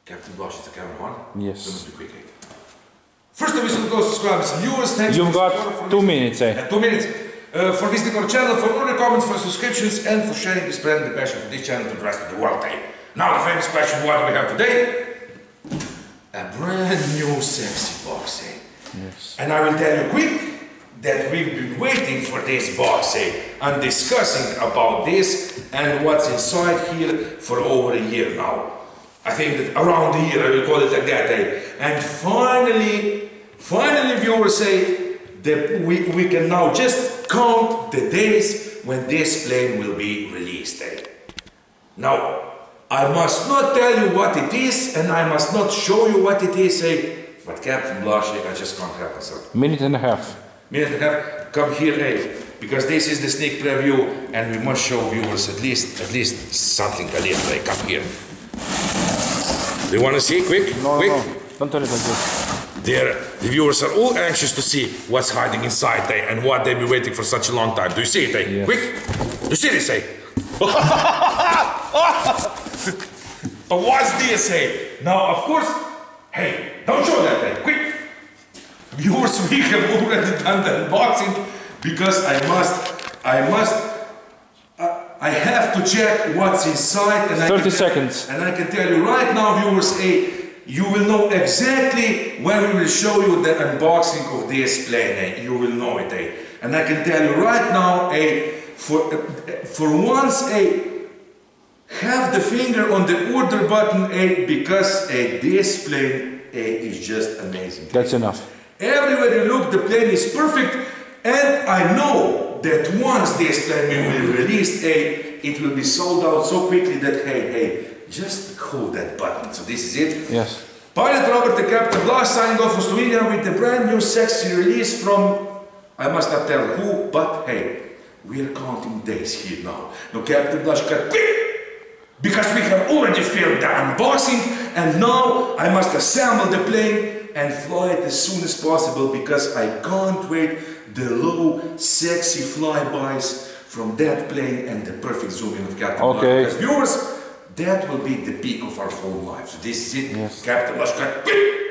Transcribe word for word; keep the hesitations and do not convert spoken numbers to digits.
Captain Bosch, is the camera on? Yes. That must be quick. Eh? First of all, go subscribe to viewers. Thanks You've got two minutes, eh? Uh, two minutes. Uh, for visiting our channel, for all the comments, for subscriptions, and for sharing this brand the passion for this channel to the rest of the world. Eh? Now the famous question, what do we have today? A brand new sexy box. Eh? Yes. And I will tell you quick that we've been waiting for this box eh? and discussing about this and what's inside here for over a year now. I think that around a year, I will call it like that. Eh? And finally, finally viewers say that we, we can now just count the days when this plane will be released. Eh? Now, I must not tell you what it is and I must not show you what it is. Eh? But Captain Blush, eh? I just can't help myself. Minute and a half. Minute and a half, come here, eh? Because this is the sneak preview and we must show viewers at least, at least something a little. Eh? Come here. Do you want to see quick? No, quick? no, don't tell it like this. There, the viewers are all anxious to see what's hiding inside eh, and what they've been waiting for such a long time. Do you see it? Eh? Yes. Quick? You see this? Eh? But what's this? Eh? Now, of course, hey, don't show that. Eh? Quick! Viewers, we have already done the unboxing because I must, I must. I have to check what's inside and thirty I can seconds. Tell, and I can tell you right now, viewers, eh, you will know exactly when we will show you the unboxing of this plane. Eh, you will know it. Eh. And I can tell you right now, eh, for, uh, for once, eh, have the finger on the order button eh, because eh, this plane eh, is just amazing. That's enough. Everywhere you look, the plane is perfect. And I know that once this plane will be released, hey, it will be sold out so quickly that, hey, hey, just hold that button. So this is it. Yes. Pilot Robert, the Captain Blush, signing off for Slovenia with the brand new sexy release from, I must not tell who, but hey, we are counting days here now. Now Captain Blush got quick, because we have already filmed the unboxing, and now I must assemble the plane and fly it as soon as possible because I can't wait the low, sexy flybys from that plane and the perfect zoom in of Captain Blush. Okay. Because viewers, that will be the peak of our whole life. So this is it. Yes. Captain Blush got quick.